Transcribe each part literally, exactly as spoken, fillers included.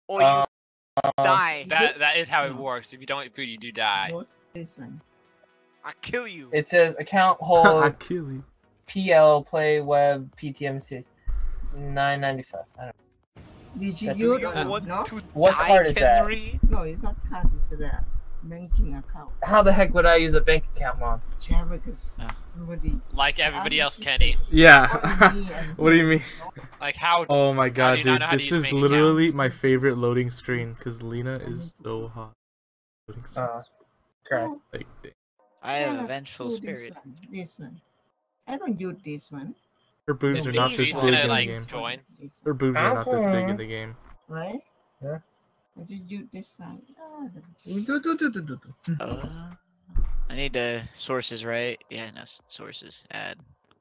or you Uh, die. That that is how it No. works. If you don't eat food, you do die. What's this one? I kill you. It says account I hold kill you. P L play web P T M C nine ninety-five. I don't know. Did you That's use what or you no? want No? to What die, card is that? Kenry? No, it's not card. It's a banking account. How the heck would I use a bank account, Mom? Yeah, because Ah. somebody. Like everybody else, asked Kenny. Yeah. me and What do you mean? Like how? Oh my do god, you not dude. know how to This use is bank account? literally my favorite loading screen because Lena is so hot. Loading Uh, screens. correct. Oh, Like, dang. I have yeah, a vengeful do spirit. This one. This one. I don't use this one. Her boobs Is are not these this She's ones. big gonna in the like game. join. This Her one. boobs are not this big in Uh-huh. the game. Right? Yeah. I just use this side. Ah, Do, do, do, do, do, do. Uh, I need the sources right. Yeah, no s- sources. Add.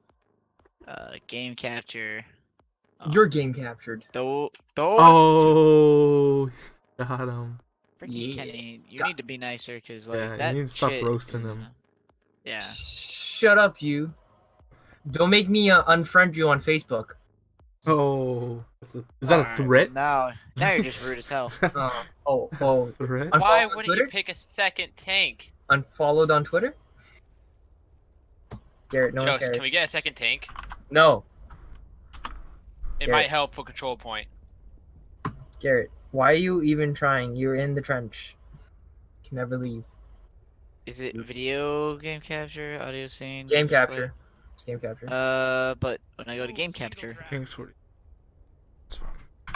Uh, game capture. Oh, Your game captured. Though, though. Oh, got him. Freaking Yeah. Kenny, you Got- need to be nicer, cause like Yeah, you that need to stop shit roasting is, him. uh, Yeah. Shut up, you. Don't make me uh, unfriend you on Facebook. Oh, that's a, is that a Alright, threat? Now, now you're just rude as hell. Uh, oh, oh. Threat? Unfollow Why on wouldn't Twitter? you pick a second tank? Unfollowed on Twitter? Garrett, no Yo, one cares. can we get a second tank? No, It Garrett. might help for control point. Garrett. Why are you even trying? You're in the trench. Can never leave. Is it video game capture, audio scene? Game display? capture. It's game capture. Uh, but when I go to game capture, King's forty. It's fine.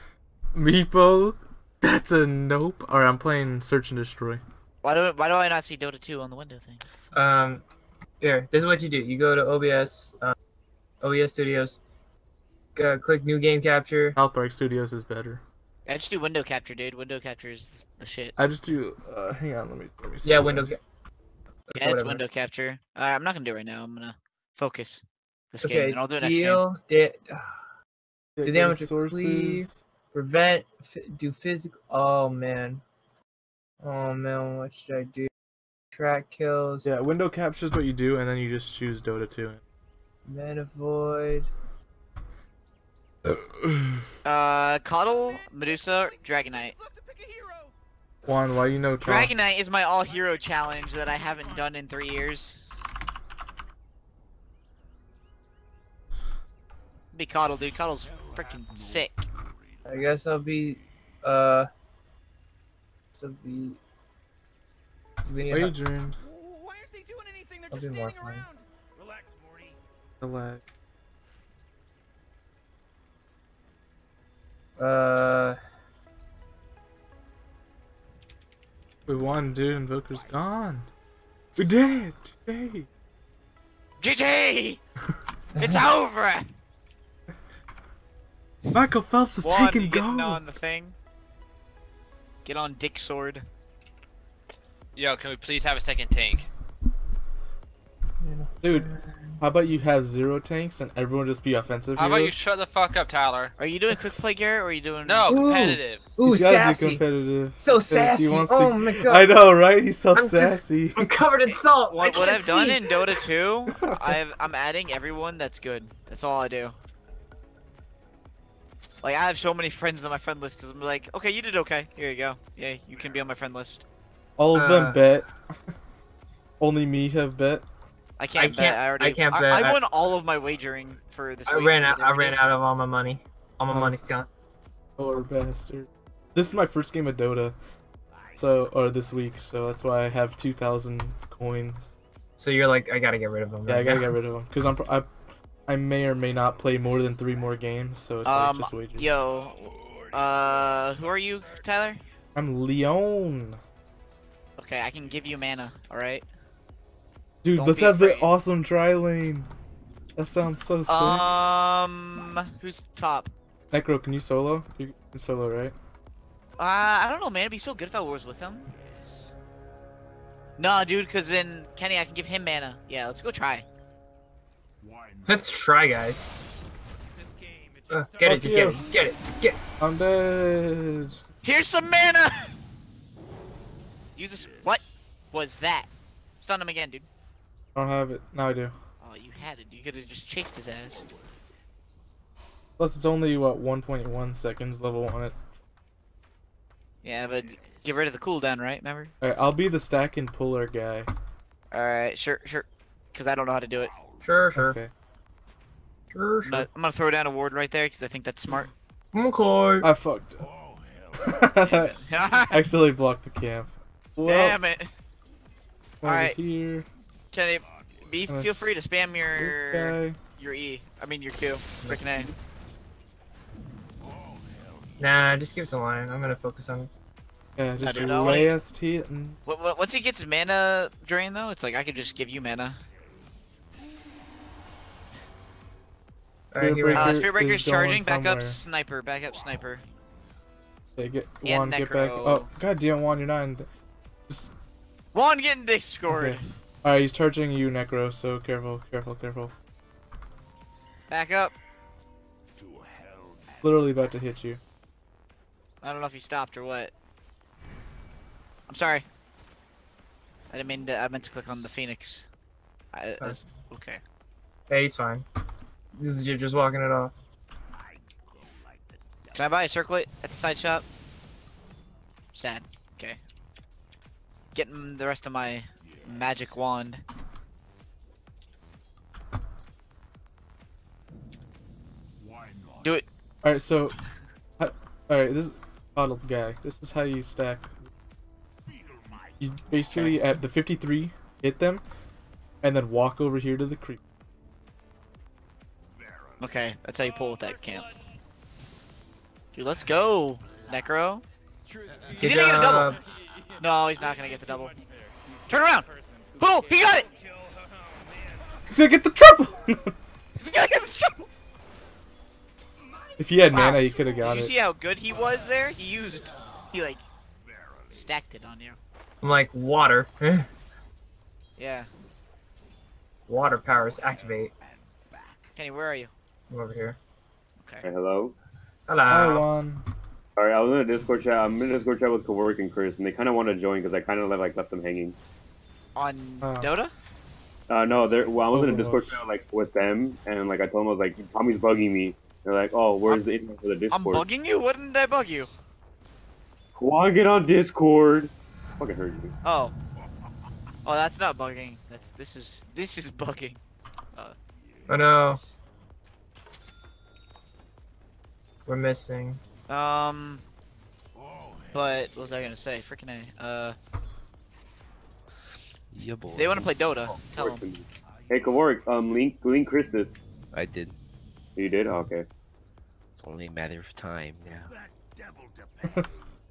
Meepo, that's a nope. Alright, I'm playing Search and Destroy. why do why do I not see Dota two on the window thing? Um, here. This is what you do. You go to O B S, um, O B S Studios. Uh, click New Game Capture. South Park Studios is better. I just do window capture, dude. Window capture is the, the shit. I just do. Uh, hang on, let me let me. See Yeah, that. window. Ca- Yeah, it's whatever. window capture. Uh, I'm not gonna do it right now. I'm gonna focus this game, Okay. and I'll do it next game. Deal. Di- Yeah, Do go damage to to cleave. sources. prevent. F- do physical. Oh man. Oh man. What should I do? Track kills. Yeah, window capture is what you do, and then you just choose Dota two. Mana void. Uh, Coddle, Medusa, Dragonite. Juan, why you know Tom? Dragonite is my all-hero challenge that I haven't done in three years. Be Coddle, dude. Coddle's freaking sick. I guess I'll be. Uh. I'll be. Do we need help? Adrian, Why aren't they doing anything? They're I'll just be more standing fun. around. Relax, Morty. the lag. Uh. We won, dude. Invoker's gone. We did it! Yay! G G! It's over! Michael Phelps is Juan, taking you getting gold. on the thing? Get on Dick Sword. Yo, can we please have a second tank? Dude, how about you have zero tanks and everyone just be offensive How about you heroes? shut the fuck up, Tyler? Are you doing quick play, Garrett, or are you doing... No, Ooh. competitive. Ooh, He's gotta sassy. be competitive. So because he sassy. wants Oh to- my god. I know, right? He's so I'm just- sassy. I'm covered in salt. I What, what can't I've done see. in Dota two, I've, I'm adding everyone that's good. That's all I do. Like, I have so many friends on my friend list, because I'm like, okay, you did okay. Here you go. Yeah, you can be on my friend list. All of Uh, them bet. Only me have bet. I can't I bet. can't- I already. I can't I, bet. I won all of my wagering for this I week. ran out. I whatever it ran is. out of all my money. All my Oh. money's gone. Poor bastard. This is my first game of Dota. So, or this week, so that's why I have two thousand coins. So you're like, I gotta get rid of them. Yeah, I right gotta now. get rid of them. Because I'm, pro- I, I may or may not play more than three more games, so it's Um, like just wagering. Yo, uh, who are you, Tyler? I'm Leon. Okay, I can give you mana. All right. Dude, Don't let's be have the afraid. awesome tri lane. That sounds so sick. Um, who's top? Necro, can you solo? You can solo, right? Uh, I don't know, man. It'd be so good if I was with him. No, dude, because then Kenny, I can give him mana. Yeah, let's go try. Let's try, guys. This game, it Uh, just get it. Fuck Just you. get it. Just get it. Just get it. I'm dead. Here's some mana. Use this. What was that? Stun him again, dude. I don't have it. Now I do. Oh, you had it. You could have just chased his ass. Plus, it's only, what, one point one seconds level on it. Yeah, but get rid of the cooldown, right? Remember? Alright, I'll be the stack and puller guy. Alright, sure, sure. Because I don't know how to do it. Sure, sure. Okay. Sure, I'm sure. gonna, I'm gonna throw down a ward right there because I think that's smart. Okay. I fucked up. Accidentally blocked the camp. Well, Damn it. over Alright. here. Kenny, be Let's- feel free to spam This your guy. your E. I mean your Q. Frickin' A. Nah, just give it the line. I'm gonna focus on. Yeah, just do that one. last hitting. Wh- wh- Once he gets mana drain though, it's like I could just give you mana. Alright, here Breaker we go. Uh, Spirit Breaker's is going charging. Back up, somewhere. sniper. Back up, sniper. Okay, get And Juan, get back. Necro. Oh, god damn, Juan, you're not in. th- Just, Juan getting dick scored. okay. Alright, he's charging you, Necro, so careful, careful, careful. Back up. Literally about to hit you. I don't know if he stopped or what. I'm sorry. I didn't mean to. I meant to click on the Phoenix. I, that's, okay. Hey, he's fine. This is you just walking it off. Can I buy a circlet at the side shop? Sad. Okay. Getting the rest of my magic wand. Do it. Alright, so. Alright, this is. Bottled guy. This is how you stack. You basically, at the fifty-three, hit them, and then walk over here to the creep. Okay, that's how you pull with that camp. Dude, let's go, Necro. He's Good gonna get a double. job. No, he's not gonna get the double. Turn around. Boom! He got it. He's gonna get the triple! He's gonna get the double. If he had Wow. mana, he could have got Did you it. see how good he was there? He used, he like, stacked it on you. I'm like water. Yeah. Water powers activate. Kenny, where are you? I'm over here. Okay. Hey, hello. Hello. Hi, Juan. Alright, I was in a Discord chat. I'm in a Discord chat with Kawork and Chris, and they kind of want to join because I kind of like left them hanging. On Oh. Dota? Uh, no, they're, well, I was in a Oh. Discord chat like with them, and like I told them I was like, Tommy's bugging me. They're like, oh, where's the invite for the I'm Discord? bugging you? What did I bug you? Wanna get on Discord? Fucking heard you. Oh. Oh, that's not bugging. That's this is this is bugging. Oh no. We're missing. Um. But what was I gonna say? Freaking A. Uh. Yeah, boy. If they want to play Dota, tell them. Hey, Kawork, um, link, link Chris this. I did. You did? Oh, okay. It's only a matter of time now. Is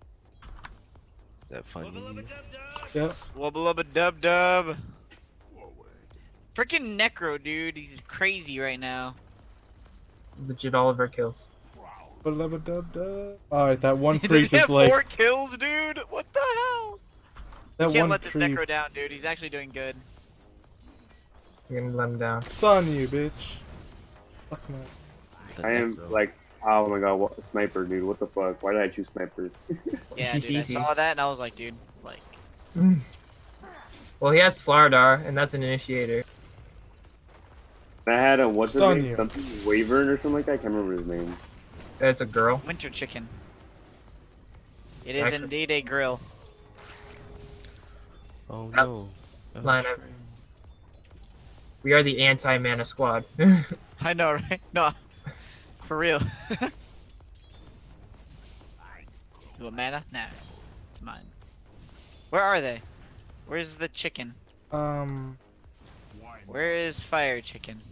that funny? Yep. Wubba lubba dub dub. Freaking Necro, dude. He's crazy right now. Legit all of our kills. Alright, that one Does creep he is have like. four kills, dude? What the hell? That You can't one let this creep. Necro down, dude. He's actually doing good. We're gonna let him down. Stun you, bitch. Fuck man. The I am necro. like, oh my god, what sniper, dude? What the fuck? Why did I choose sniper? Yeah, Easy, dude. I easy. saw that and I was like, dude, like. Well, he had Slardar, and that's an initiator. I had a what's his Stun name? you. Something Wavern or something like that. I can't remember his name. That's a girl. Winter chicken. It is Actually- indeed a grill. Oh no. Oh, Line up. shit. We are the anti-mana squad. I know, right? No, for real. You want mana? Nah, it's mine. Where are they? Where's the chicken? Um. Where is Fire Chicken?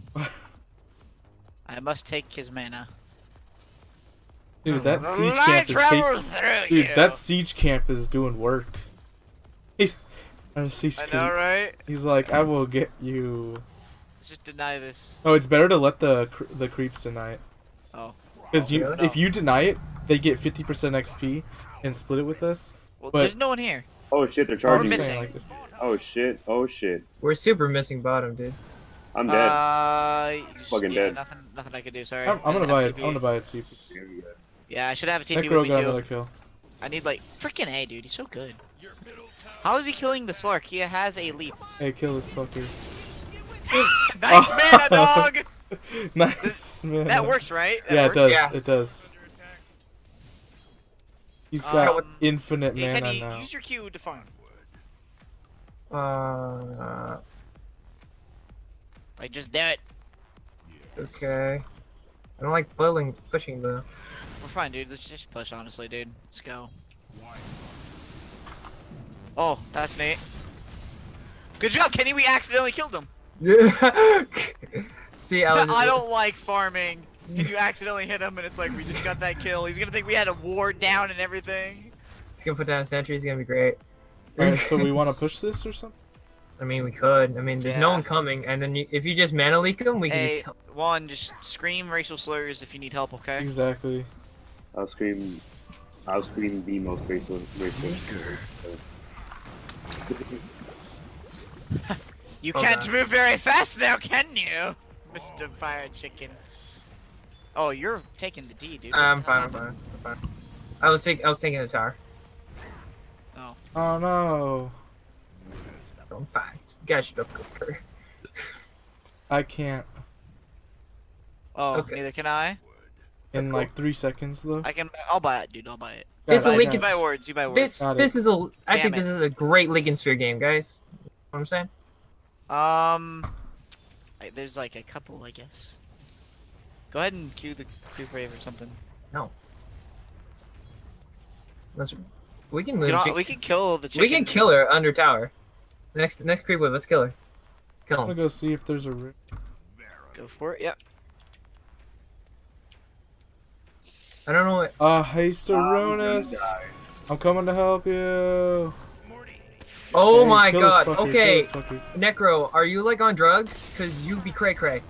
I must take his mana. Dude, that The siege light camp is taking. travels through Dude, you. that siege camp is doing work. He's. Our siege I know, camp. right? He's like, I will get you. Let's just deny this. Oh, it's better to let the cr the creeps deny it. Oh. Because you, Really? if you deny it, they get fifty percent X P and split it with us. Well, But- there's no one here. Oh shit, they're I'm charging. just missing. saying, like, this- Oh shit, oh shit. We're super missing bottom, dude. I'm dead. Uh, just- Fucking yeah, dead. Nothing, nothing I could do. Sorry. I'm, I'm I gonna didn't buy have it. T P. I'm gonna buy it. See. Yeah, I should have a T P Necro with me got too. another kill. I need like freaking A, dude. He's so good. How is he killing the Slark? He has a leap. Hey, kill this fucker. Nice mana, dog. Nice man. That works, right? That Yeah, it works? does. Yeah. It does. He's got Um, infinite Hey, mana Kenny, now. use your Q to farm. Uh, Like, just do it. okay. I don't like pulling, pushing though. We're fine, dude. Let's just push, honestly, dude. Let's go. Oh, that's Nate. Good job, Kenny. We accidentally killed him. See, I was. I don't like farming. And you accidentally hit him, and it's like we just got that kill. He's gonna think we had a ward down and everything. He's gonna put down a sentry. He's gonna be great. Alright, so we want to push this or something? I mean, we could. I mean, there's no Yeah. one coming, and then you, if you just mana leak them, we can Hey, just kill. one, just scream racial slurs if you need help, okay? Exactly. I'll scream. I'll scream the most racist. racist. You Oh, can't God. move very fast now, can you, Mister Fire Chicken? Oh, you're taking the D, dude. What I'm the fine. hell I'm fine. happened? I'm fine. I was taking. I was taking a tower. Oh, Oh no. I'm fine. You guys should up quicker. I can't. oh, Okay. neither can I. That's In cool. like three seconds though. I can. I'll buy it, dude. I'll buy it. This Got is it, a I Lincoln- You got buy it. words. You buy words. This. Got This is a. I Damn think it. this is a great Lincoln Sphere game, guys. You know what I'm saying? Um, I- there's like a couple, I guess. Go ahead and cue the cue brave or something. Let's. We can We move. can, we can kill the chicken. We can kill her under tower. Next. Next creep wave. Let's kill her. Kill I'm gonna him. go see if there's a ri- Go for it. Yep. I don't know what. Ah, haste I'm gonna Runas! die. I'm coming to help you! Morty. Oh Hey, my kill this god. fucker, kill Okay. this fucker. Necro, are you like on drugs? Cause you be cray cray.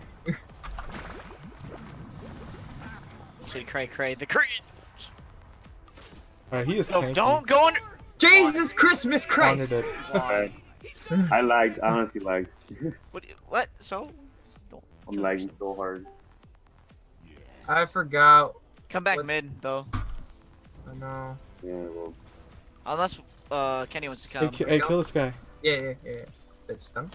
Should cray cray the cray. Alright, he is No, tanky. don't go under. Jesus Christmas Honored Christ! it. Okay. I lagged. I honestly lagged. What? What? So? Don't I'm kill lagging yourself. so hard. I forgot. Come back What- mid though, Oh no. Yeah, well. unless uh Kenny wants to Hey, come. ki- hey, kill this guy. Yeah, yeah, yeah. yeah. Bit stun.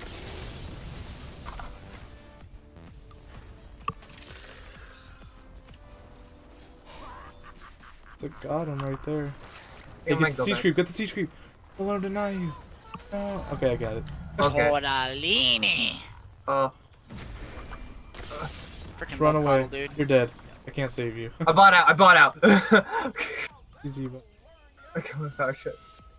It's a god him right there. It Hey, might get the go siege back. creep, get the siege creep. Don't let him deny you. No. Okay, I got it. Okay. Oralini. Oh, Freaking Just run love away. Coddle, dude. You're dead. I can't save you. I bought out. I bought out. Easy. but- I got my power shots.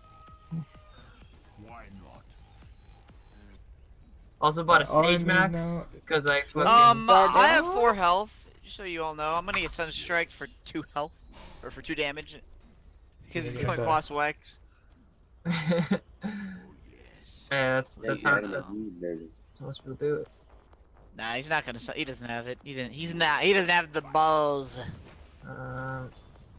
Also bought a All I Sage need Max now- because I fucking. Um, Dog I have out. four health, just so you all know. I'm gonna get Sunstrike for two health, or for two damage, because he's You're going gonna Quas Wax. yeah, that's that's Yeah, how I don't that's, know. There's- that's how most people do it. Nah, he's not gonna. su- He doesn't have it. He didn't. He's not. He doesn't have the balls. Um,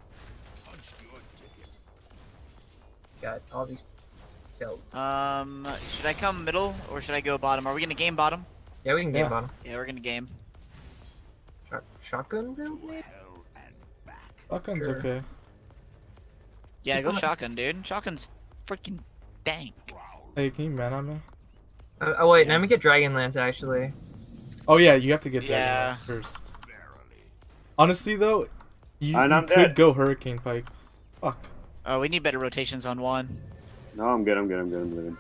got all these cells. Um, should I come middle or should I go bottom? Are we gonna game bottom? yeah, we can game yeah. bottom. Yeah, we're gonna game. Shot, shotgun build, maybe? Shotgun's Sure. okay. Yeah, Keep go on. shotgun, dude. Shotgun's freaking dank. Hey, can you man on me? Uh, oh wait, let me get Dragonlance actually. Oh yeah, you have to get Dragon Yeah. Knight first. Honestly though, you, And you I'm could dead. go Hurricane Pike. Fuck. Oh, we need better rotations on one. No, I'm good. I'm good. I'm good. I'm good.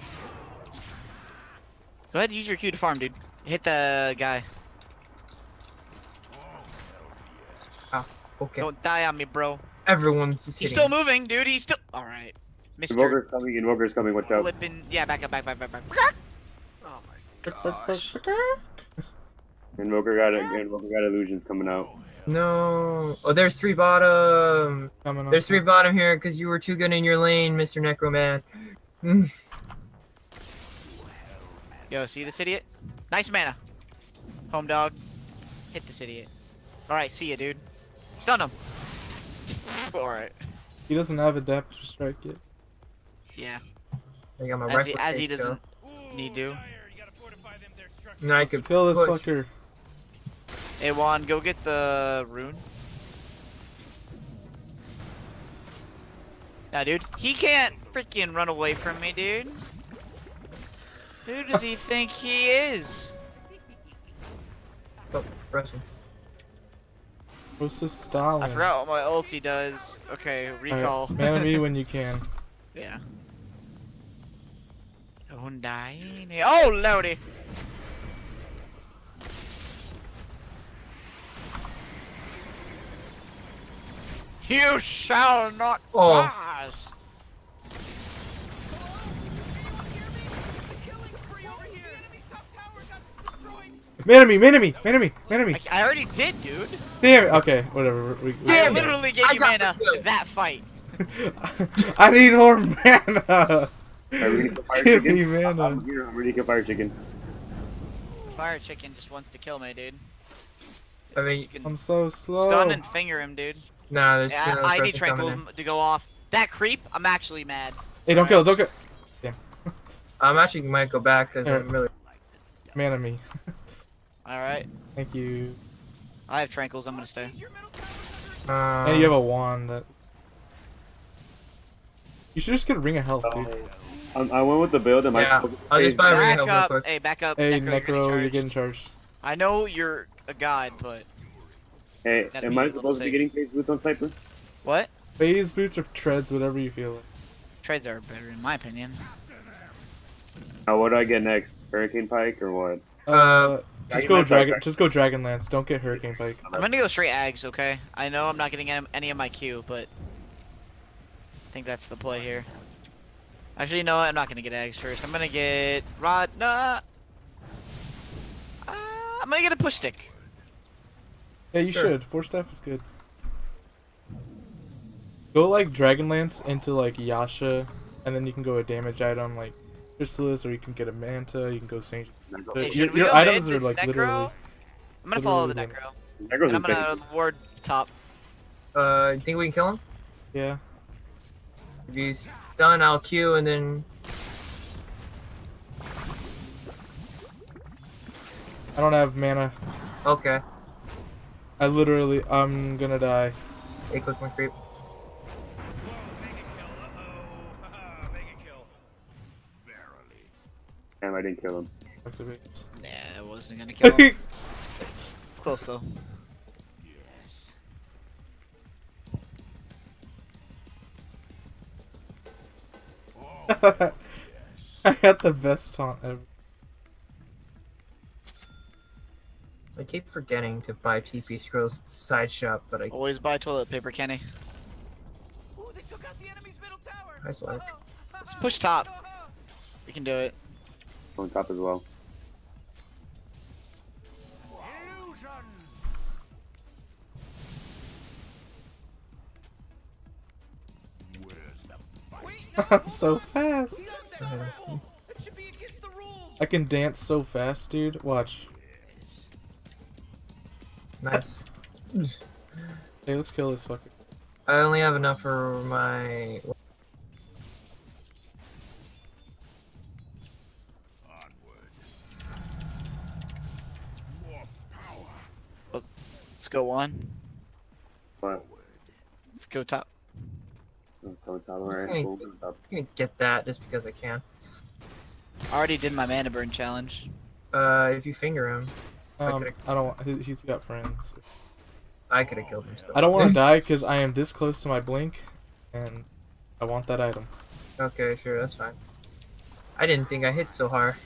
Go ahead and use your Q to farm, dude. Hit the guy. Okay, Don't die on me, bro. everyone's just He's hitting still moving, dude. He's still. All right, Mister Invoker's coming. Invoker's coming. Watch out. Flipping. Yeah, back up, back, back, back, back. Oh my gosh. Invoker got it. Invoker got illusions coming out. No. Oh, there's three bottom. Coming up. There's three bottom here because you were too good in your lane, Mister Necroman. Mm. Yo, see this idiot? Nice mana. Home dog. Hit this idiot. All right, see ya, dude. Stun him. All right. He doesn't have Adapt Strike yet. Yeah. I got my As rifle he, as he case, doesn't Ooh, need to. Dire, you gotta fortify them, their structures. so- No, I Let's could kill this push. fucker. Hey Juan, go get the rune. Nah, dude, he can't freaking run away from me, dude. Who does he think he is? Oh, press him. Joseph Stalin. I forgot what my ulti does. Okay, recall. Alright, man me when you can. Yeah. Undying. Oh, lordy. You shall not Oh. pass. Man me, man me, man me, man me. I, I already did, dude. Damn it. Okay, whatever. We, we, I Damn it. literally gave I you got mana the kill. in that fight. I need more mana. Alright, we need to fire Give me chicken. mana. I'm here. I'm ready to kill fire chicken. Fire chicken just wants to kill me, dude. I mean, You can I'm so slow. stun and finger him, dude. nah, there's Yeah, no I need person coming tranquil to go off. That creep, I'm actually mad. Hey, don't kill, don't kill. in. I'm actually might go back because Alright. I'm really. Mana me. Alright. Thank you. I have tranquils, I'm gonna stay. Um, Hey, you have a wand that. You should just get a ring of health, dude. Um, I went with the build. And my Yeah, I'll just buy a ring Back of health real up. quick. Hey, back up. Hey, Necro, you're Necro, getting you're charged. getting charged. I know you're a god, but Hey, Gotta am be I a little supposed to be safe. getting phase boots on sniper? what? Phase boots or treads, whatever you feel like. Trades are better in my opinion. Uh, what do I get next? Hurricane Pike or what? Uh, just Dragon go Lance, dragon. right? Just go Dragon Lance. Don't get Hurricane Pike. I'm gonna go straight Ags, okay? I know I'm not getting any any of my Q, but I think that's the play here. Actually, no, I'm not gonna get Ags first. I'm gonna get Rod. Nah. Uh, I'm gonna get a push stick. Yeah, you Sure. should. Force staff is good. Go like Dragonlance into like Yasha, and then you can go a damage item like Chrysalis, or you can get a Manta. You can go Saint. Hey, your should we your go items mid? are It's like Necro? literally. I'm gonna follow the literally Necro. Necro's And I'm insane. gonna ward top. Uh, you think we can kill him? Yeah. If he's done, I'll Q and then. I don't have mana. Okay. I literally. I'm gonna die. Hey, click my creep. Whoa, mega kill. Uh-oh. Haha, mega kill. Barely. Damn, I didn't kill him. Activate. Yeah, I wasn't gonna kill him. It's close though. Yes. I got the best taunt ever. I keep forgetting to buy T P Scrolls side shop, but I Always buy toilet paper, Kenny. Ooh, they took out the enemy's middle tower. I saw it. Let's push top. We can do it. On top as well. Illusion. Where's the fight? Wait, no, So fast. he does that horrible. It should be against the rules. I can dance so fast, dude. Watch. Nice. Hey, let's kill this fucker. I only have enough for my. Let's go on. But Let's go top. on top, alright, Okay. cool. On top. I'm gonna get that just because I can. I already did my mana burn challenge. Uh, if you finger him, Um, Okay. I don't want. he- He's got friends. I could have killed him still. I don't want to die because I am this close to my blink, and I want that item. Okay, sure, that's fine. I didn't think I hit so hard.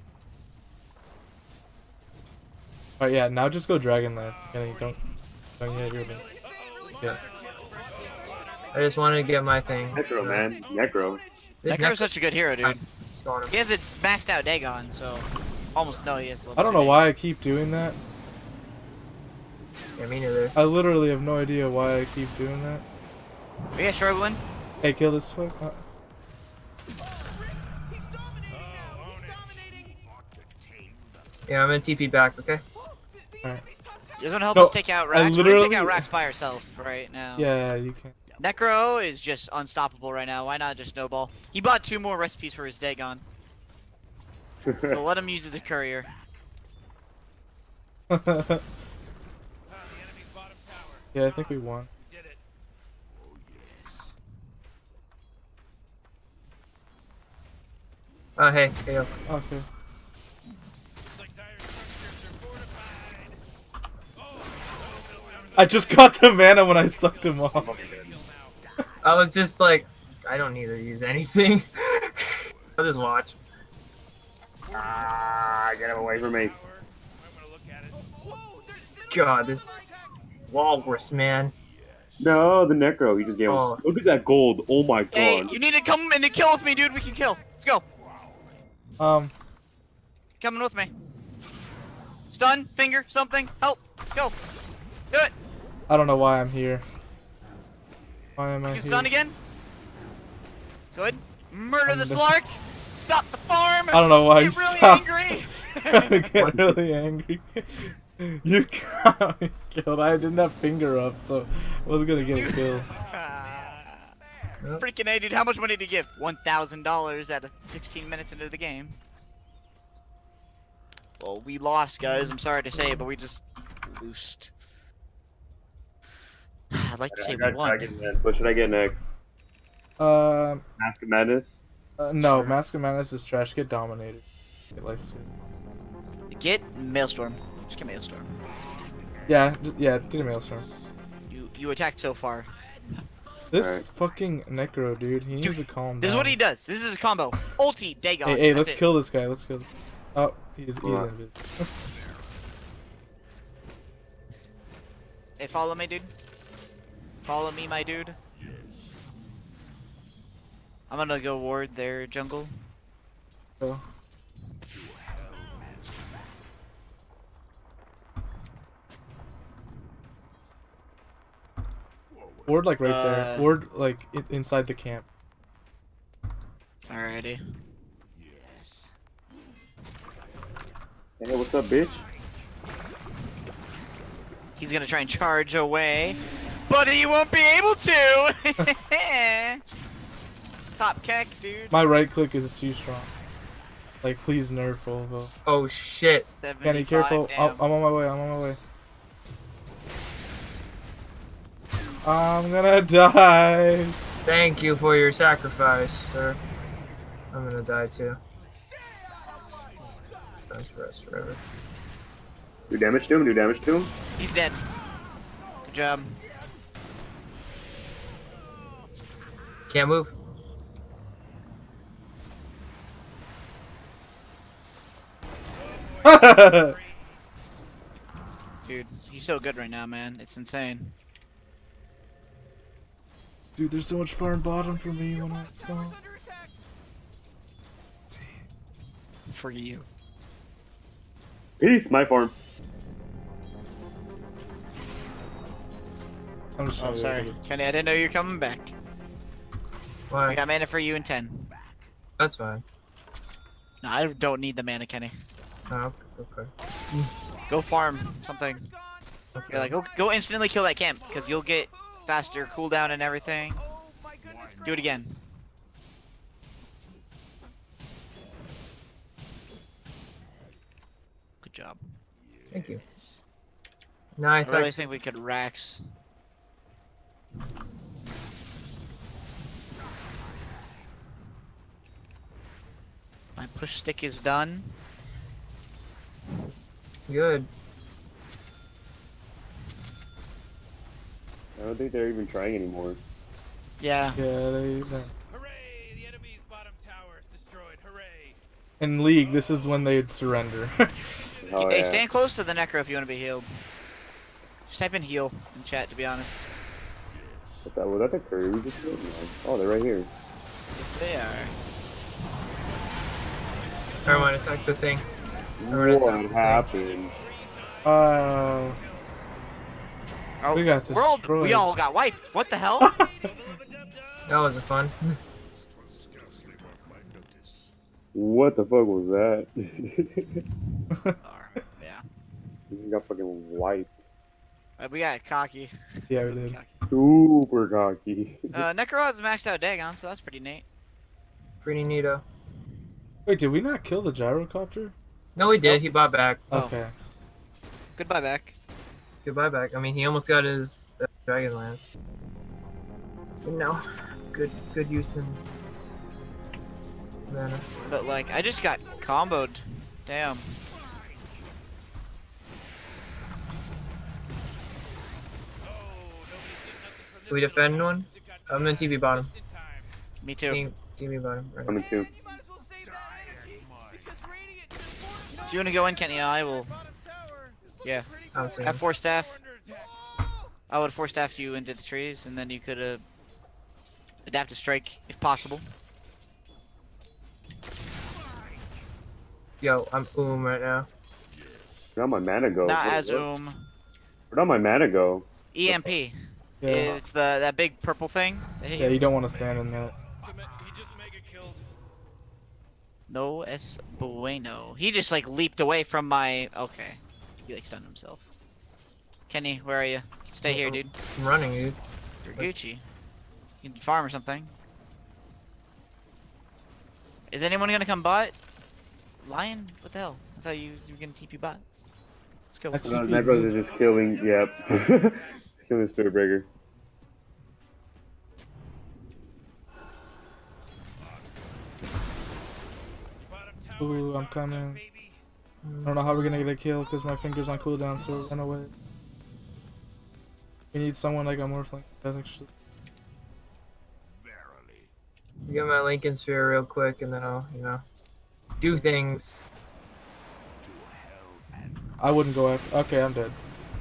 Alright, yeah. Now just go Dragonlance. Kenny, don't. Don't you hear me? Yeah. I just wanted to get my thing. Necro, man. Necro. This Necro's neck- such a good hero, dude. What's going on? He has a maxed out Dagon, so almost no, he has. I don't know why I keep doing that. Yeah, me neither. I literally have no idea why I keep doing that. We got struggling. Hey, kill this fuck. Uh, He's dominating now. He's dominating. Yeah, I'm gonna T P back, okay? The Alright. enemy's top tower. You're gonna help No, us take out I Rax. We're gonna literally- take out Rax by herself right now. yeah, you can. Necro is just unstoppable right now. Why not just snowball? He bought two more recipes for his Dagon. So let him use the courier. Ah, the enemy's bottom tower. Yeah, I think we won. We did it. Oh yes. Oh, hey, hey, yo. Okay. Looks like dire structures are fortified. Oh, the middle tower's I just got the mana when I sucked him off. I was just like, I don't need to use anything. I'll just watch. Ah, get him away from me. God, this walrus, man. No, the Necro. He just gave him. Oh. Look at that gold. Oh my god. Hey, you need to come in and kill with me, dude. We can kill. Let's go. Um, Coming with me. Stun, finger, something. Help. Go. Do it. I don't know why I'm here. Why am I You here? can stun again. Good. Murder I'm the the- Slark. Stop the farm. I don't know why Get you really stopped. angry. I get really angry. You got me killed. I didn't have finger up, so I was gonna get a kill. Ah. Yep. Freaking A, dude. How much money did you give? one thousand dollars at sixteen minutes into the game. Well, we lost, guys. I'm sorry to say, but we just loosed. I'd like to say I we got won. Dragon Dance. What should I get next? Um, Mask of Madness? uh, no, Mask of Madness is trash. Get dominated. Get lifesteal. Get Maelstrom. Just get Maelstrom. Yeah, d- yeah, get a Maelstrom. You you attacked so far. This Alright. fucking Necro, dude, he needs Dude, to calm This down. is what he does. This is a combo. Ulti, Dagon. Hey, hey, That's let's it. kill this guy. Let's kill this. Oh, he's he's Alright. invisible. Hey, follow me, dude. Follow me, my dude. I'm gonna go ward their jungle. So, ward like right Uh, there. Ward like in inside the camp. Alrighty. Hey, what's up, bitch? He's gonna try and charge away, but he won't be able to. Top keck, dude. My right click is too strong. Like, please nerf Volvo. Oh shit. Kenny, careful. I'm, Damn. I'm on my way. I'm on my way. I'm gonna die. Thank you for your sacrifice, sir. I'm gonna die too. Rest, rest forever. Do damage to him, do damage to him. He's dead. Good job. Can't move. Dude, he's so good right now, man. It's insane. Dude, there's so much farm bottom for me when I spawn. For you. Peace, my farm. I'm just Oh, trying to sorry. get this- Kenny, I didn't know you were coming back. I Why? got mana for you in ten. That's fine. No, I don't need the mana, Kenny. Oh, okay. Go farm something. okay. You're like, go, go instantly kill that camp, because you'll get faster cooldown and everything. Do it again. Good job. Thank you. No, I I really attacked. think we could Rax. My push stick is done. Good. I don't think they're even trying anymore. Yeah. Yeah, they. they- Hooray! The enemy's bottom tower is destroyed. Hooray! In League, this is when they'd surrender. Oh, Hey, yeah. stand close to the Necro if you want to be healed. Just type in heal in chat, to be honest. What that, was that the curry we just killed? No. Oh, they're right here. Yes, they are. Everyone attack the thing. Alright, What so- happened? uh, Oh, We got we're all, destroyed. we all got wiped. What the hell? That wasn't fun. What the fuck was that? Alright, yeah. You got fucking wiped. Uh, we got cocky. yeah, we did. Super cocky. Uh, Necro has maxed out Dagon, so that's pretty neat. Pretty neato. Wait, did we not kill the gyrocopter? No, he did. He bought back. Oh. Okay. Goodbye back. Goodbye back. I mean, he almost got his uh, Dragon Lance. You know, good good use in mana. But like, I just got comboed. Damn. we defend one? I'm in T V bottom. Me too. Team, T V bottom. Right. Coming too. If you want to go in, Kenny, I will. Yeah. I'll see. Have four staff. I would four staff you into the trees, and then you could uh, adapt a strike if possible. Yo, I'm oom right now. Where'd my mana go? Not Where- as where- um. Where'd all my mana go? E M P. Yeah. It's the that big purple thing. that hit Yeah, you. you don't want to stand in that. He just mega killed. No es bueno. He just like leaped away from my. Okay. He like stunned himself. Kenny, where are you? Stay here, dude. I'm running, dude. You're Gucci. You can farm or something. Is anyone gonna come bot? Lion? What the hell? I thought you, you were gonna T P bot. Let's go. That's- No, Necros is just killing. Yep. He's killing the Spirit Breaker. Ooh, I'm coming. I don't know how we're gonna get a kill because my finger's on cooldown, so run away. We need someone like a Morphling. That's actually. Get my Lincoln Sphere real quick, and then I'll, you know, do things. I wouldn't go after. Okay, I'm dead.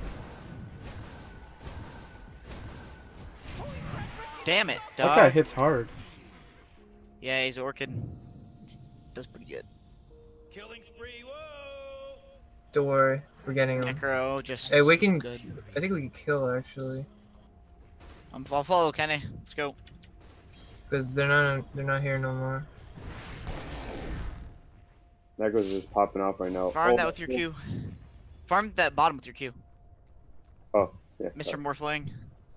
Damn it, That dog. guy hits hard. Yeah, he's Orchid. Does pretty good. Killing spree. Whoa. Don't worry, we're getting him. Necro just. Hey, we can. Good. I think we can kill actually, I'm, I'll follow Kenny. Let's go. because they're not. They're not here no more. Necros is just popping off right now. Farm Oh, that with your Q. Farm that bottom with your Q. Oh, yeah. Mister Morphling.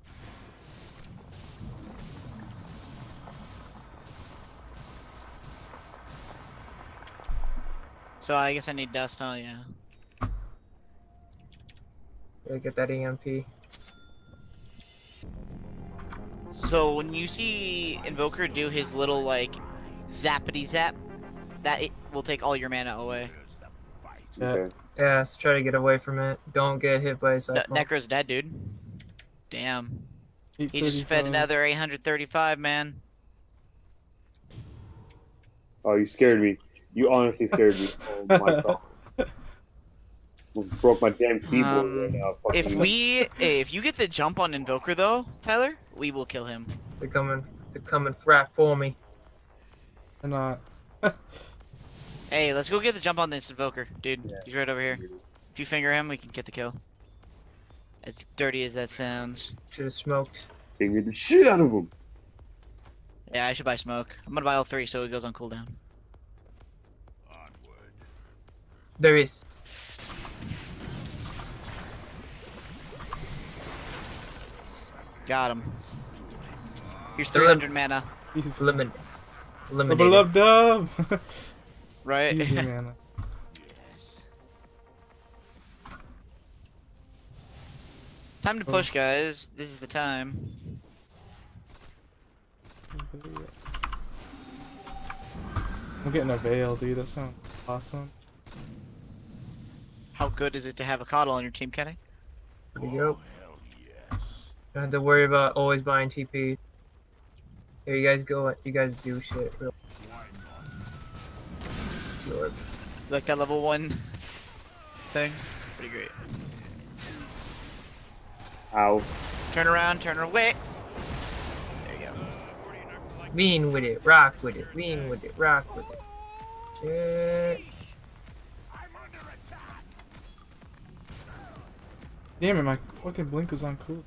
So I guess I need dust, huh? Yeah. Yeah, get that E M P. So when you see Invoker do his little like zappity zap, that it will take all your mana away. Yeah. Okay. Yeah, let's try to get away from it. Don't get hit by a Ne- cyclone. Necro's dead, dude. Damn. He just fed eight thirty-five. another eight hundred thirty-five, man. Oh, you scared me. You honestly scared me. Oh my god. Almost broke my damn keyboard Um, right now. If Fucking- we, if you get the jump on Invoker though, Tyler, we will kill him. They're coming. They're coming frat for me. They're not. Hey, let's go get the jump on this Invoker, dude. Yeah. He's right over here. If you finger him, we can get the kill. As dirty as that sounds. Should have smoked. Fingered the shit out of him. Yeah, I should buy smoke. I'm gonna buy all three so it goes on cooldown. There he is. Got him. Here's three hundred mana, He's Eliminated. the Eliminated. beloved dove. right? Easy mana. Time to push, guys. This is the time. I'm getting a veil, dude. That sounds awesome. How good is it to have a coddle on your team, Kenny? There you go. Don't have to worry about always buying T P. Here, you guys go. You guys do shit. Real. Lord. Like that level one thing? It's pretty great. Ow. Turn around, turn away. There you go. Lean with it. Rock with it. Lean with it. Rock with it. Shit. Damn it, my fucking blink was on cool.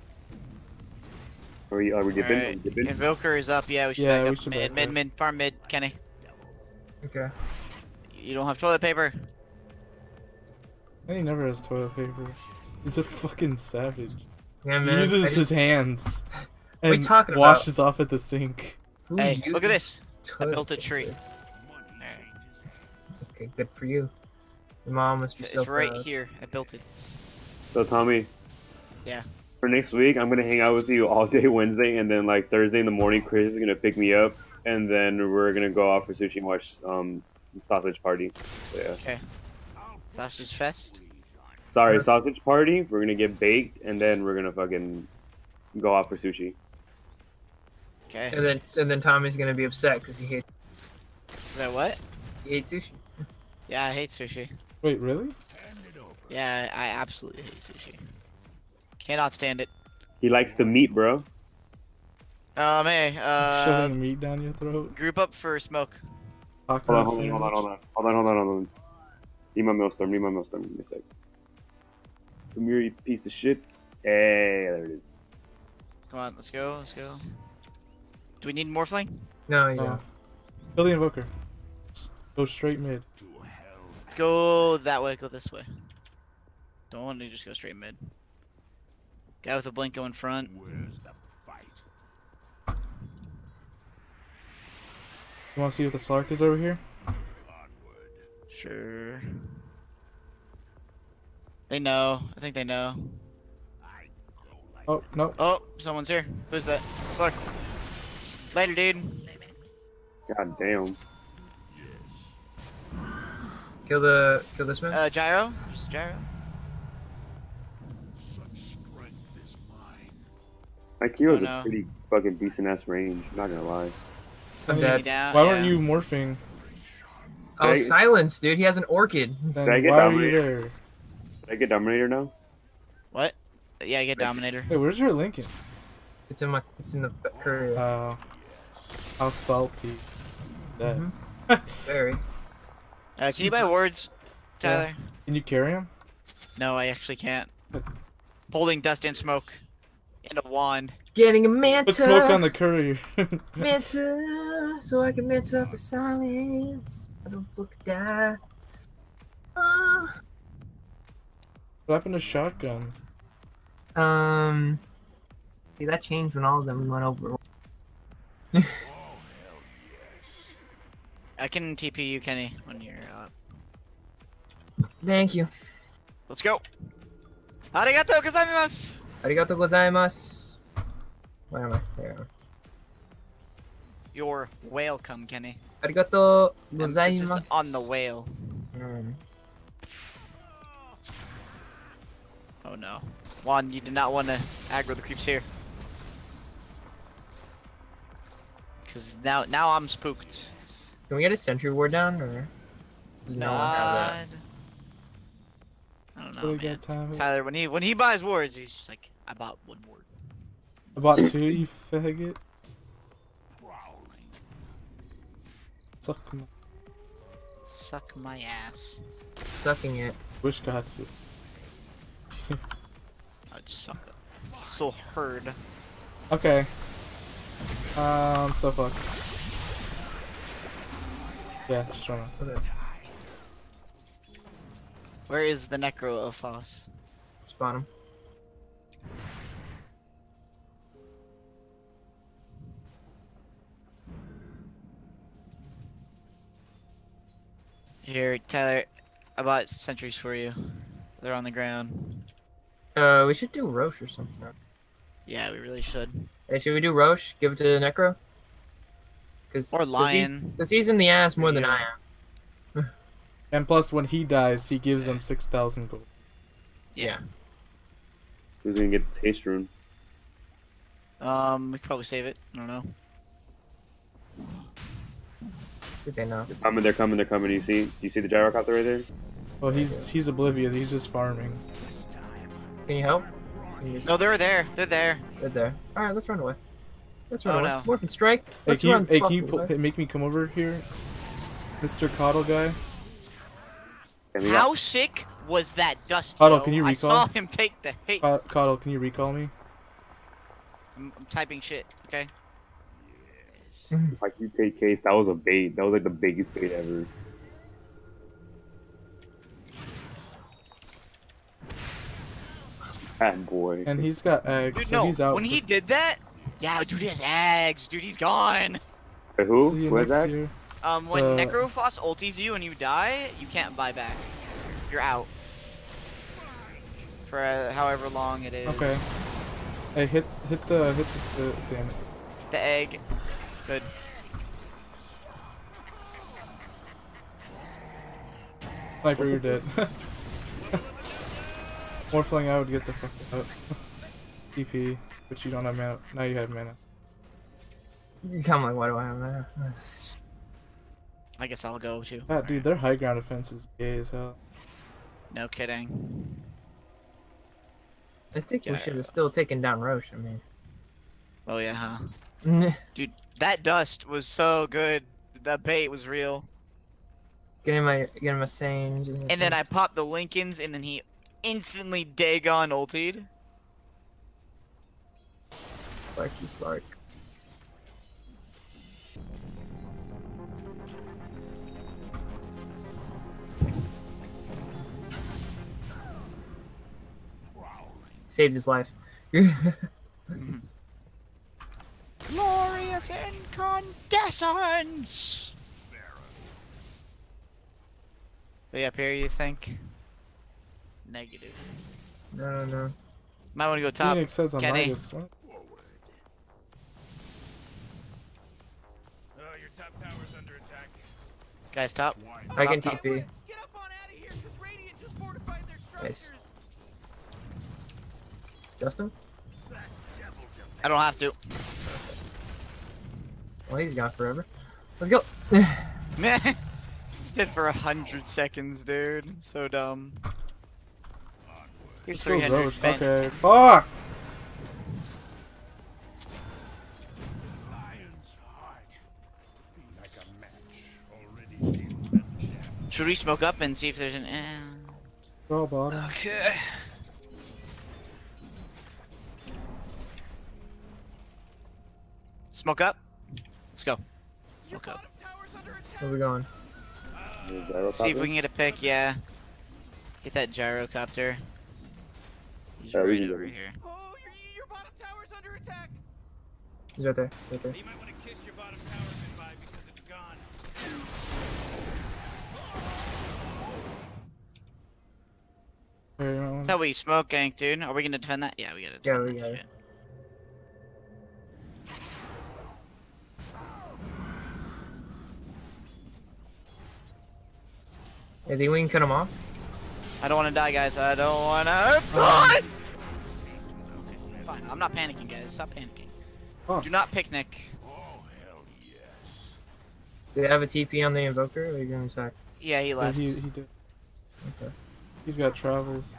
Are we, are we dipping? Are we Alright, dipping? Invoker is up. Yeah, we should Yeah, back we up should mid, back mid, up. mid, farm mid, Kenny. Okay. You don't have toilet paper. And he never has toilet paper. He's a fucking savage. Yeah, He man. I uses just- his hands What are you and talking about? washes off at the sink. Who Hey, look at uses this. I toilet built a tree. paper? Alright. Okay, good for you. Your mom must be It's so right proud. here. I built it. So Tommy. Yeah. For next week, I'm gonna hang out with you all day Wednesday, and then like Thursday in the morning, Chris is gonna pick me up, and then we're gonna go out for sushi and watch um sausage party. So, yeah. Okay. Sausage Fest. Sorry, Yes. sausage party. We're gonna get baked, and then we're gonna fucking go off for sushi. Okay. And then and then Tommy's gonna be upset because he hates Is that what? he hates sushi. Yeah, I hate sushi. Wait, really? Yeah, I absolutely hate sushi. Cannot stand it. He likes the meat, bro. Um, hey, uh, Shoving meat down your throat. group up for smoke. Taco Hold on, hold on, sandwich. hold on, hold on, hold on, hold on, hold on. Need my maelstrom, need my maelstrom. Give me a sec. Come here, you piece of shit. Hey, there it is. Come on, let's go, let's go. Do we need Morphling? No, you No. don't. Kill the invoker. Go straight mid. Let's go that way, go this way. Don't want to just go straight mid. Guy with a blink go in front. Where's the fight? You want to see what the Slark is over here? Sure. They know. I think they know. Oh, no. Oh, someone's here. Who's that? Slark. Later, dude. God damn. Kill the kill this man. Uh, Gyro? Just Gyro? My Q has Oh, a no. pretty fucking decent ass range, not gonna lie. I mean, dead. Down, why yeah. weren't you morphing? Oh, Did I- silence, dude. He has an orchid. Then I get why are you dominated? there? Did I get Dominator now? What? Yeah, get Dominator. Hey, where's your Lincoln? It's in my. It's in the courier. Uh, how salty. That. Mhm. Very. Uh, can you buy wards, Tyler? Can you carry him? No, I actually can't. Holding dust and smoke. And a wand. Getting a manta. Put smoke on the courier. Manta, so I can manta off the silence. I don't fuck die. Uh, What happened to shotgun? um. See, that changed when all of them went over. I can T P you, Kenny, when you're up. Thank you. Let's go. Arigato gozaimasu! Arigato gozaimasu. Where am I? There I am. You're welcome, Kenny. Arigato Emphasis gozaimasu. on the whale. Um, Oh no. Juan, you did not want to aggro the creeps here. Cause now, now I'm spooked. can we get a sentry ward down, or does no one have that? I don't know, Really man. got time. Tyler, when he when he buys wards, he's just like, I bought one ward. I bought two, you faggot. Suck my Suck my ass. Sucking it. wish got to. I'd suck it. So hard. Okay. Um, so fuck. Yeah, just run. Okay. Where is the Necro of Foss? Spawn him. Here, Tyler, I bought sentries for you. They're on the ground. Uh, we should do Roche or something. Yeah, we really should. Hey, should we do Roche? Give it to Necro? Cause, Or Lion. Cause he's in the ass more than I am. And plus, when he dies, he gives them six thousand gold. Yeah. Who's gonna get this haste rune? Um, we could probably save it. I don't know. Did they know? They're coming, they're coming, they're coming. You see? You see the gyrocopter right there? Well, he's he's oblivious. He's just farming. Can you help? Can you just... No, they're there. They're there. They're there. Alright, let's run away. Let's run Oh, away. no. Morphin strength. Hey, Let's can you, run hey, can you fucking pull, away. make me come over here, Mister Coddle guy? And we How got, sick was that dust? Huddle, yo? can you I recall? saw him take the hit. Co- Coddle, can you recall me? I'm, I'm typing shit. Okay. like you take case, that was a bait. That was like the biggest bait ever. Bad boy. And he's got eggs, Dude, so no. he's out. When for- he did that, yeah, dude, he has eggs. Dude, he's gone. Wait, who? See you Where's next that? year. Um, when Uh, Necrophos ulties you and you die, you can't buy back. You're out. For uh, however long it is. Okay. Hey, hit hit the hit the, the damn it. The egg. Good. Sniper, you're dead. More flying, I would get the fuck out. T P. but you don't have mana. Now you have mana. Come on, why do I have that? I guess I'll go too. Ah, dude, their high ground defense is gay as hell. No kidding. I think we Yeah. should have still taken down Roche. I mean, Oh yeah, huh? get Dude, that dust was so good. That bait was real. him a get him a Sange. And then I popped the Lincolns, and then he instantly Dagon ultied. Slarky Slark. Saved his life. Glorious incandescence! Are you up here, you think? Negative. No, no. Might want to go top. Phoenix says on Kenny. Midas. What? Oh, your top tower's under attack. Guys, top. I can Top, top. T P. Get up on out of here, because Radiant just fortified their Nice. structures. Justin? I don't have to. Well, he's gone forever. Let's go. Man, he's dead for a hundred seconds, dude. So dumb. Here's Let's go three hundred. Roche. spent. Okay. Fuck! Should we smoke up and see if there's an? Eh. Go bottom. Okay. Smoke up. Let's go. Your Smoke up. bottom tower's under attack. Where we going? See if we can get a pick. Yeah. Get that gyrocopter. He's Yeah, we right can over get him. here. Oh, your, your bottom tower's under attack. He's right there. Right there. You might want to kiss your bottom tower goodbye because it's gone. Here, you want one? That's how we smoke gank, dude. Are we gonna defend that? Yeah, we gotta. Yeah, defend we that gotta. shit. Hey, think we can cut him off? I don't want to die, guys. I don't want to die. Fine. I'm not panicking, guys. Stop panicking. Oh. Do not picnic. Do they have a T P on the Invoker? Or are you going to sack? Yeah, he Yeah, left. he, he did. Okay. He's got travels.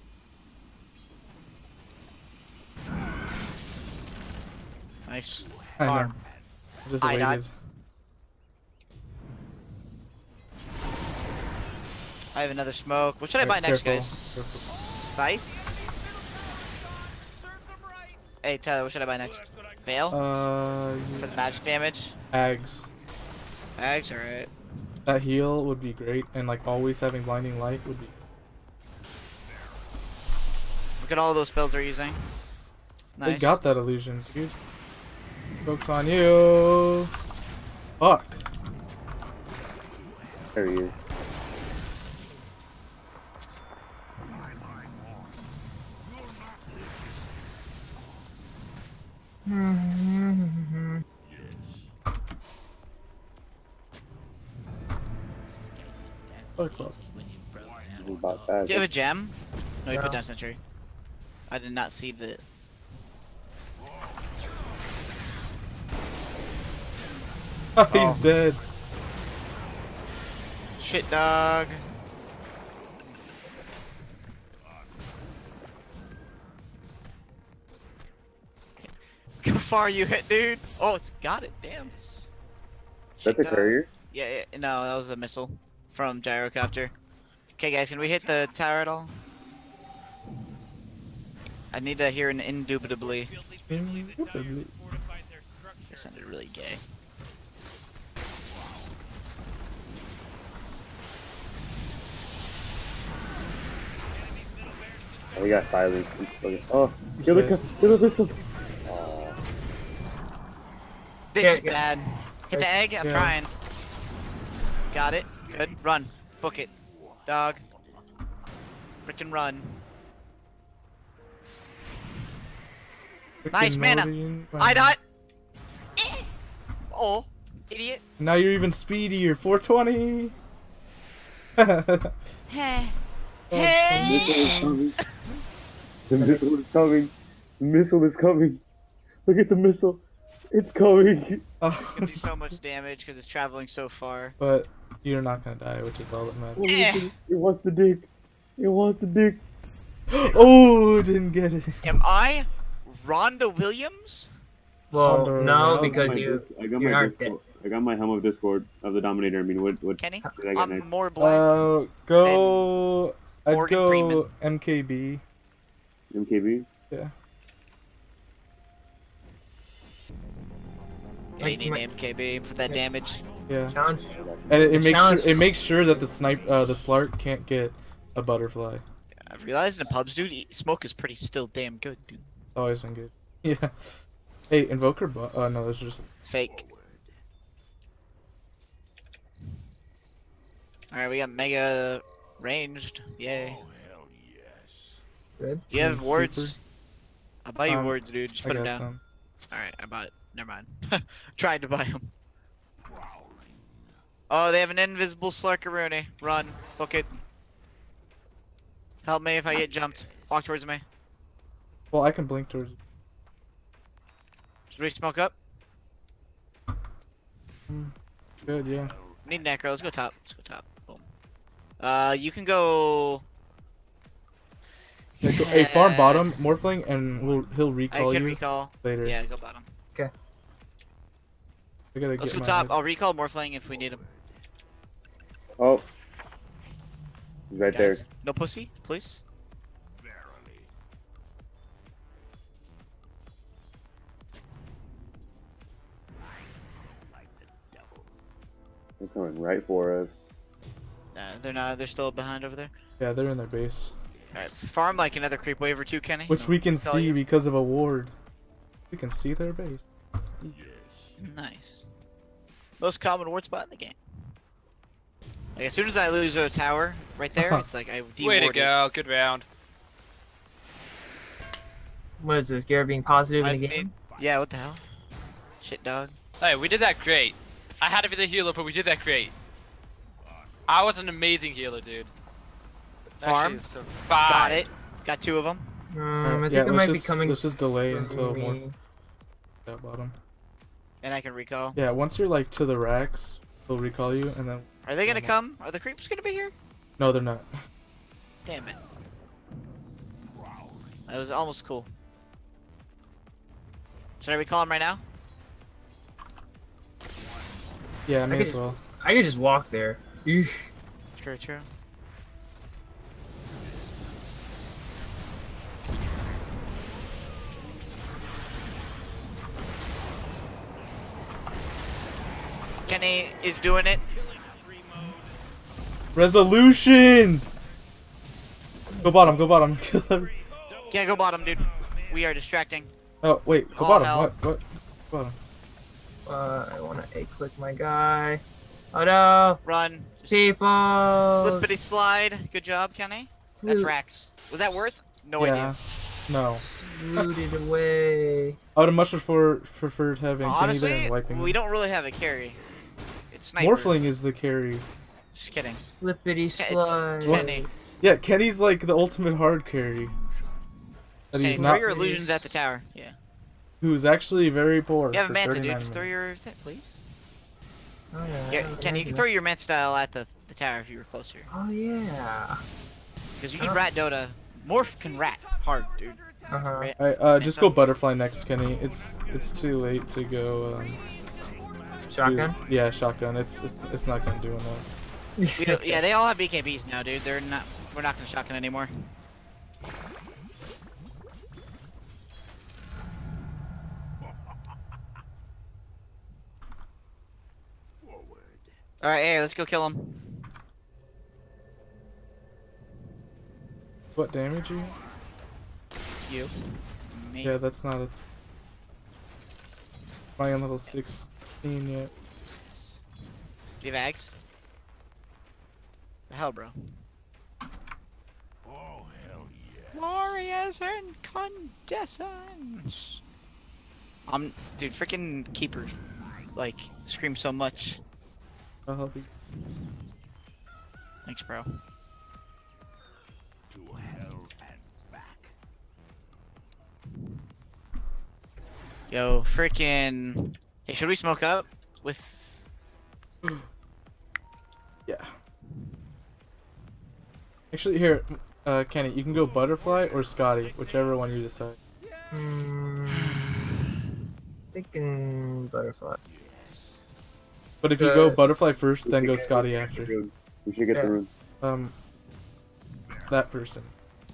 Nice. I know. Farm. I just I waited. died. I have another smoke. What should I buy Alright, next, careful, guys? Scythe? Serves them right. Hey, Tyler, what should I buy next? That's what I Veil? Uh, For the magic damage? Ags. Bags? Alright. That heal would be great, and like always having blinding light would be. Look at all those spells they're using. Nice. They got that illusion, dude. Focus on you. Fuck. There he is. Fuck off. He's about that. Do you have a gem? No, you No. put down sentry. I did not see the. He's Oh. dead. Shit, dog. How far you hit, dude? Oh, it's got it. Damn. Is that Shit, the dog. courier? Yeah, yeah, no, that was a missile from gyrocopter. Okay, guys, can we hit the tower at all? I need to hear an indubitably. feel they feel believe that Dire Indubitably. fortified their That structure. sounded really gay. Enemy's middle barracks just Oh, he got silent. Oh, He's kill the dead. kill the pistol. Oh, This Yeah, is yeah. bad. Hit the egg. I'm Yeah. trying. Got it. Good. Run. Book it. Dog. Frickin' run. Nice Freaking mana. Nodian. I dot. Eh. Oh, idiot. Now you're even speedier. four twenty. Hey. the missile is coming. The missile is coming. The missile is coming. Look at the missile. It's coming. It's gonna do so much damage because it's traveling so far. But you're not gonna die, which is all that matters. Eh. It wants the dick. It wants the dick. Oh, didn't get it. Am I Rhonda Williams? Well, Wonder no, Woman. because My you. dis- I got you my aren't Discord. I got my helm of Discord of the Dominator. I mean, what what Kenny? did I get I'm next? more black. Uh, go. I'd Morgan go Freeman. M K B. M K B. Yeah. Yeah, you need an M K B for that damage. Yeah. Challenge. And it, it The makes challenge- sure it makes sure that the snipe uh the Slark can't get a butterfly. I've realized in pubs, dude, e- smoke is pretty still damn good, dude. Always been good. Yeah. Hey, Invoker. Bu- uh, no, that's just. It's fake. Alright, we got mega ranged. Yay. Good. Do you have Mm, wards? super. I'll buy you Um, wards, dude. Just I put them got down. some. Alright, I bought. Never mind. Tried to buy them. Oh, they have an invisible Slarkaroonie. Run. Book it. Help me if I get jumped. Walk towards me. Well, I can blink towards. Should we smoke up? Good, yeah. We need necro. Let's go top. Let's go top. Boom. Uh, you can go. Yeah, go- hey, farm bottom, Morphling, and we'll he'll I recall can you recall. later. Yeah, go bottom. I gotta Let's get go my top. head. I'll recall Morphling if we need him. Oh. He's right there. Guys, no pussy, please. They're coming right for us. Nah, they're not. They're still behind over there. Yeah, they're in their base, All right, farm like another creep wave or two, Kenny. which we can Tell see you. because of a ward. We can see their base. Nice. Most common ward spot in the game. Like as soon as I lose a tower right there, it's like I de Way to go. Good round. What is this? Garrett being positive I in just the need- game? Yeah, what the hell? Shit, dog. Hey, we did that great. I had to be the healer, but we did that great. I was an amazing healer, dude. Farm. Actually, so five. Got it. Got two of them. Um, I Alright, think yeah, it let's might just, be coming. Let's just delay from until me. more that bottom. And I can recall. Yeah, once you're like to the racks, they'll recall you, and then Are they gonna Um, come? Are the creeps gonna be here? no, they're not. Damn it. That was almost cool. Should I recall him right now? Yeah, I may could- as well. I could just walk there. Eesh. True, true. Kenny is doing it. Resolution. Go bottom. Go bottom. Yeah, go bottom, dude. We are distracting. Oh wait, go Oh, bottom. hell. What? What? Bottom. Uh, I want to a click my guy. Oh no, Run. Just people. Slippity slide. Good job, Kenny. That's Sloop. Rax. Was that worth? No yeah. idea. No. Looted away. I would have much prefer, preferred having Kenny there Honestly, and wiping. we them. don't really have a carry. It's sniper. Morphling is the carry. Just kidding. Slippity It's slide. Kenny. Yeah, Kenny's like the ultimate hard carry. That Kenny, he's throw not. your illusions at the tower. Yeah. Who's actually very poor. You have a for manta, dude. thirty-nine Just throw minutes. your thing, please. Oh yeah. Yeah, Kenny, you can throw your manta style at the, the tower if you were closer. Oh yeah. Because you can Oh. rat Dota. Morph can rat hard, dude. Uh huh. Rat- Alright, uh, just go butterfly next, Kenny. It's it's too late to go. Um, Shotgun. do- yeah, shotgun. It's, it's it's not gonna do enough. We don't, yeah, they all have B K Bs now, dude. They're not. We're not gonna shotgun anymore. All right, hey, let's go kill him. What damage you? You. Me. Yeah, that's not a. I am level sixteen yet. Do you have Ags? The hell, bro. Oh, hell yeah. Warriors incandescence. I'm, dude, freaking keeper, like, scream so much. I'll help you. Thanks, bro. To hell and back. Yo, freaking. Hey, should we smoke up with? Yeah. Actually, here, uh, Kenny, you can go Butterfly or Scotty, whichever one you decide. Hmm. Thinking butterfly. But if you Uh, go Butterfly first, then go Scotty after. We should get Yeah. the room. Um, that person.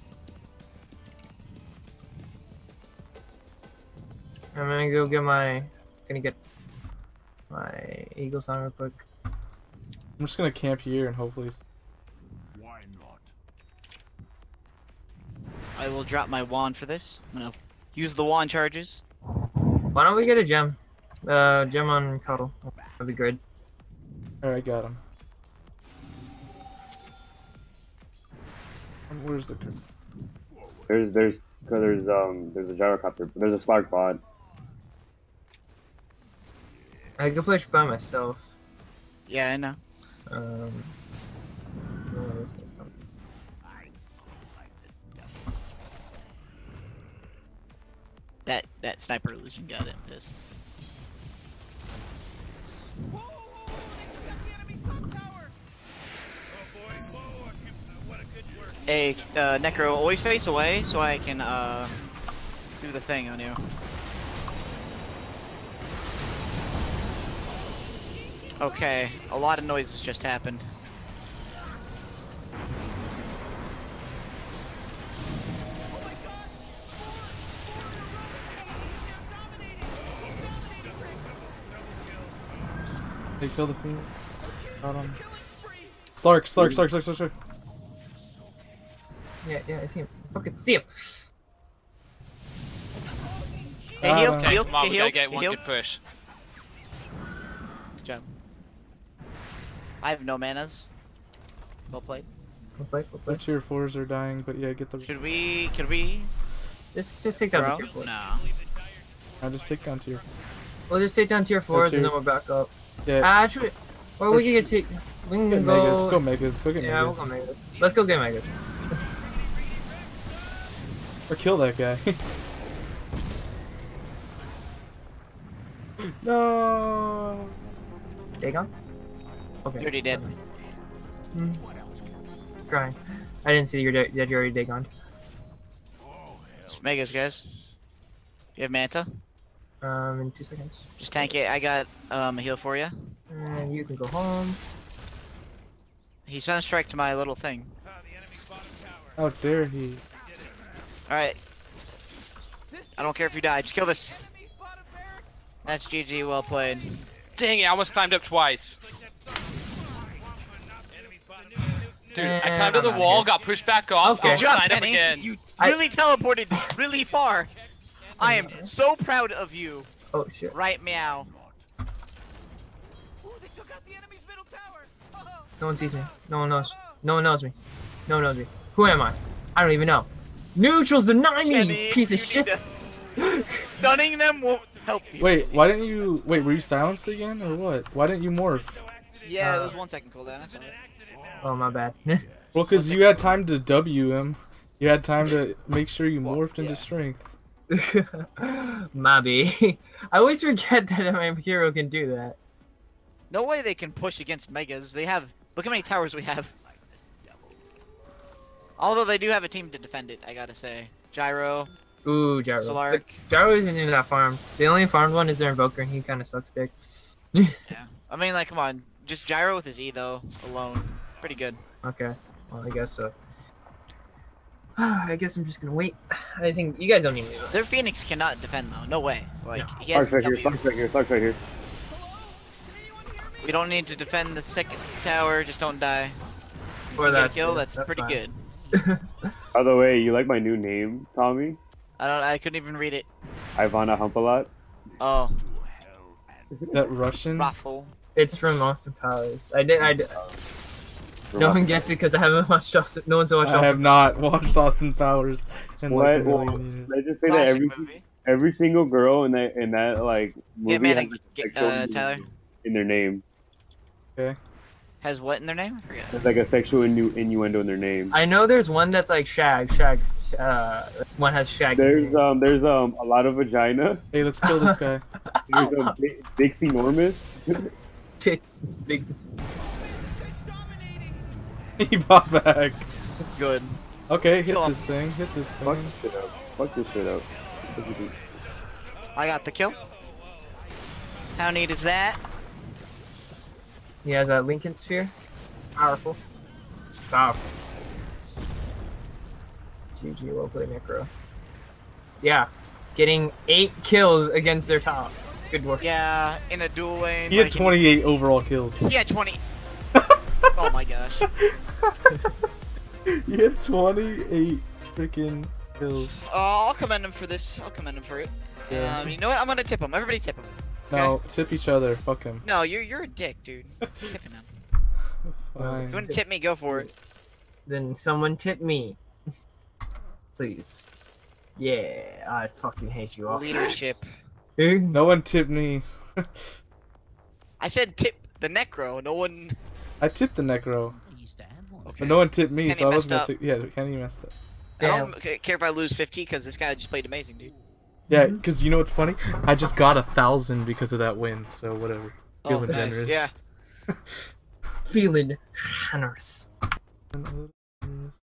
I'm gonna go get my. Gonna get my eagle song real quick. I'm just gonna camp here and hopefully. Why not? I will drop my wand for this. I'm gonna use the wand charges. Why don't we get a gem? Uh, gem on Cuddle. That'd be good. Alright, got him. Um, Where's the cur- There's there's there's um there's a gyrocopter. There's a Slark bot. I could push by myself. Yeah, I know. Um. oh, this guy's coming. That that sniper illusion got it. Pissed. Whoa, whoa, whoa, they took out the enemy's top tower! Oh boy, whoa, I can- what a good work. Hey, uh, Necro, always face away so I can uh do the thing on you. Okay, a lot of noises just happened. They kill the fiend. Got him. Slark, Slark, Slark, Slark, Slark, Slark. Yeah, yeah, I see him. Fucking see him. Hey, Got heal, him. Okay, heal, come on, hey, we heal, gotta get hey, one heal. good push. Good job. I have no manas. Well played. Go play, go The play. tier fours are dying, but yeah, get the. Should we? Could we? Just, just take down Bro? the tier four. No. I just take down tier. We'll just take down tier fours and tier- then we'll back up. Yeah. Actually, or we Or can get take. We can Get go. Megas. Go Megas. Go get Yeah, we'll Megas. go Megas. Let's go get Megas. Or kill that guy. No. Dagon? Okay. You already did. Hmm. Crying. I didn't see your da- that you already Dagon. Megas, guys. You have Manta? Um, in two seconds. Just tank it. I got um a heal for you. And you can go home. He sent a strike to my little thing. Ah, the enemy's bottom tower. How dare he? All right. I don't care if you die. Just kill this. Enemy's bottom barracks. That's G G. Well played. Dang it, I almost climbed up twice. Enemy's bottom tower. Dude, I And climbed up the I'm out wall, here. got pushed back off, Okay. I Good job, signed up Kenny. again. You I- really teleported really far. I am so proud of you. Oh shit. Right, meow. Ooh, they took out the enemy's middle tower. Oh, No one sees me. No one knows. No one knows me. No one knows me. Who am I? I don't even know. Neutrals deny me, Kenny, you piece of you shit. need Stunning them won't help you. Wait, why didn't you? Wait, were you silenced again or what? Why didn't you morph? Yeah, it Uh, was one second cooldown. That's all right. Oh my bad. Well, cause you had time to W him. You had time to make sure you Well, morphed into yeah. strength. Mobby. I always forget that my hero can do that. No way they can push against Megas. They have. Look how many towers we have. Although they do have a team to defend it, I gotta say. Gyro, Ooh, Gyro. Solark. Gyro isn't in that farm. The only farmed one is their Invoker, and he kind of sucks dick. Yeah. I mean, like, come on. Just Gyro with his E though, alone. Pretty good. Okay. Well, I guess so. I guess I'm just gonna wait. I think you guys don't need me. Their Phoenix cannot defend though. No way. Like he Slark's has right here. W. Slark's right here. Slark's right here. We don't need to defend the second tower. Just don't die. For You get a that kill. That's, pretty fine. good. By the way, you like my new name, Tommy? I don't. I couldn't even read it. Ivana Humpalot. Oh, That Russian. Raffle. It's from Austin Powers. I did. I did. No one gets it because I haven't watched Austin. No one's watched I have Austin. not watched Austin Powers in What? like a Well, million years. let's just say that Classic every movie. every single girl in that in that like movie Yeah, man. has I, a get, sexual uh, Tyler in their name. Okay. Has what in their name? I forget. There's like a sexual innu- innuendo in their name. I know there's one that's like shag, shag. Uh, one has shag. There's um there's um a lot of vagina. Hey, let's kill this guy. There's a big, Dixie Normus. It's big. He bought back. Good. Okay, hit Kill him. this thing. Hit this Fuck thing. this shit up. Fuck this shit up. What'd you do? I got the kill. How neat is that? He has a Lincoln sphere. Powerful. Powerful. G G, well played, Necro. Yeah, getting eight kills against their top. Good work. Yeah, in a dual lane. He had like, twenty-eight overall kills. He had twenty. Oh my gosh. He had twenty-eight freaking kills. Oh, I'll commend him for this. I'll commend him for it. Yeah. Um, you know what? I'm gonna tip him. Everybody tip him. No, tip each other. Fuck him. No, you're you're a dick, dude. Tipping him. If Fine. you want to tip me, go for it. Then someone tip me. Please. Yeah, I fucking hate you all. Leadership. No one tipped me. I said tip the necro. No one. I tipped the Necro. Okay. But no one tipped me, Kenny so I messed wasn't up. gonna tip. Yeah, Kenny messed up. I don't ca- care if I lose fifty because this guy just played amazing, dude. Yeah, because you know what's funny? I just got a thousand because of that win, so whatever. Oh, Feeling nice. generous. Yeah. Feeling generous.